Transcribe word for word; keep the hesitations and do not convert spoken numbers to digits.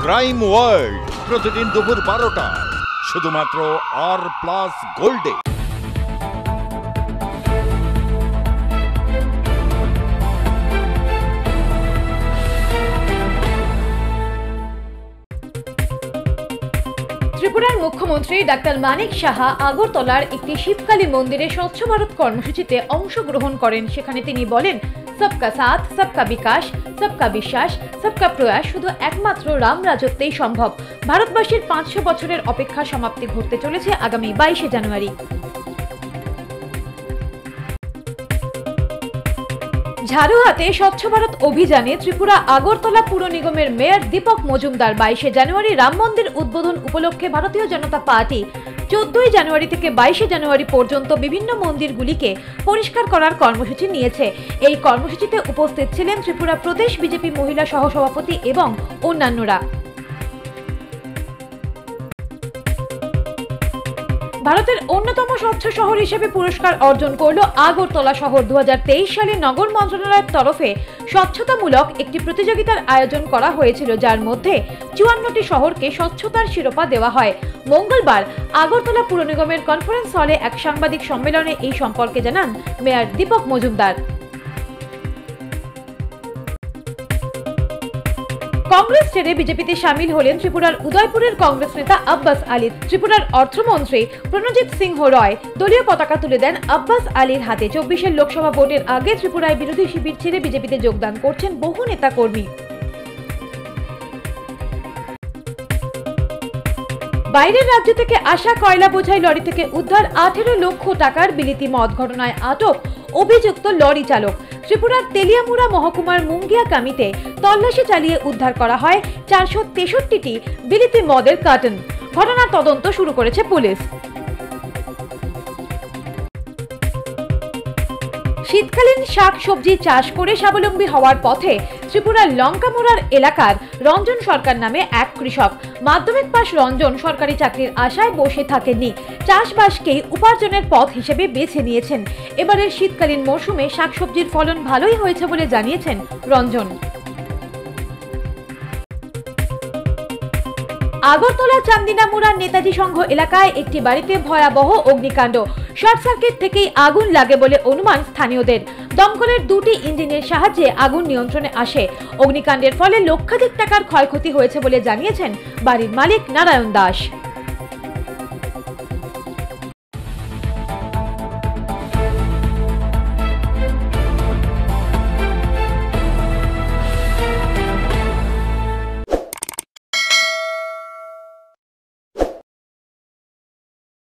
Crime world প্রতিদিন দুপুর বারোটা শুধুমাত্র আর প্লাস গোল্ডে। ত্রিপুরার মুখ্যমন্ত্রী ডাক্তার মানিক সাহা আগরতলার একটি শিবকালী মন্দিরে স্বচ্ছ ভারত কর্মসূচিতে অংশগ্রহণ করেন। সেখানে তিনি বলেন, সবকা সাথ, সবকা বিকাশ, সবকা বিশ্বাস, সবকা প্রয়াস শুধু একমাত্র রাম রাজত্বেই সম্ভব। ভারতবাসীর পাঁচশো বছরের অপেক্ষা সমাপ্তি ঘটতে চলেছে আগামী বাইশে জানুয়ারি। ঝাড়ু হাতে স্বচ্ছ ভারত অভিযানে ত্রিপুরা আগরতলা পুর নিগমের মেয়র দীপক মজুমদার বাইশে জানুয়ারি রাম মন্দির উদ্বোধন উপলক্ষে ভারতীয় জনতা পার্টি চোদ্দই জানুয়ারি থেকে বাইশে জানুয়ারি পর্যন্ত বিভিন্ন মন্দিরগুলিকে পরিষ্কার করার কর্মসূচি নিয়েছে। এই কর্মসূচিতে উপস্থিত ছিলেন ত্রিপুরা প্রদেশ বিজেপি মহিলা সহসভাপতি এবং অন্যান্যরা। ভারতের অন্যতম স্বচ্ছ শহর হিসেবে পুরস্কার অর্জন করল আগরতলা শহর। দু হাজার তেইশ সালে নগর মন্ত্রণালয়ের তরফে স্বচ্ছতামূলক একটি প্রতিযোগিতার আয়োজন করা হয়েছিল, যার মধ্যে চুয়ান্নটি শহরকে স্বচ্ছতার শিরোপা দেওয়া হয়। মঙ্গলবার আগরতলা পুর নিগমের কনফারেন্স হলে এক সাংবাদিক সম্মেলনে এই সম্পর্কে জানান মেয়র দীপক মজুমদার। কংগ্রেস ছেড়ে বিজেপিতে সামিল হলেন ত্রিপুরার উদয়পুরের কংগ্রেস নেতা আব্বাস আলী। ত্রিপুরার অর্থমন্ত্রী প্রণজিৎ সিংহ রয় দলীয় পতাকা তুলে দেন আব্বাস আলীর হাতে। চব্বিশের লোকসভা ভোটের আগে ত্রিপুরায় বিরোধী শিবির ছেড়ে বিজেপিতে যোগদান করছেন বহু নেতা কর্মী। বাইরের রাজ্য থেকে আসা কয়লা বোঝাই লরি থেকে উদ্ধার আঠেরো লক্ষ টাকার বিলিতি মদ। ঘটনায় আটক অভিযুক্ত লরি চালক। ত্রিপুরার তেলিয়ামুড়া মহকুমার মুঙ্গিয়া কামিতে তল্লাশি চালিয়ে উদ্ধার করা হয় চারশো তেষট্টিটি বিলিতি মদের কার্টন। ঘটনার তদন্ত শুরু করেছে পুলিশ। শীতকালীন শাক সবজি চাষ করে স্বাবলম্বী হওয়ার পথে ত্রিপুরার লঙ্কামোড়ার এলাকার রঞ্জন সরকার নামে এক কৃষক। মাধ্যমিক পাশ রঞ্জন সরকারি চাকরির আশায় বসে থাকেননি, চাষবাসকেই উপার্জনের পথ হিসেবে বেছে নিয়েছেন। এবারের শীতকালীন মৌসুমে শাকসবজির ফলন ভালোই হয়েছে বলে জানিয়েছেন রঞ্জন। আগরতলা চান্দিনামুড়ার নেতাজি সংঘ এলাকায় একটি বাড়িতে ভয়াবহ অগ্নিকাণ্ড। শর্ট সার্কিট থেকেই আগুন লাগে বলে অনুমান স্থানীয়দের। দমকলের দুটি ইঞ্জিনের সাহায্যে আগুন নিয়ন্ত্রণে আসে। অগ্নিকাণ্ডের ফলে লক্ষাধিক টাকার ক্ষয়ক্ষতি হয়েছে বলে জানিয়েছেন বাড়ির মালিক নারায়ণ দাস।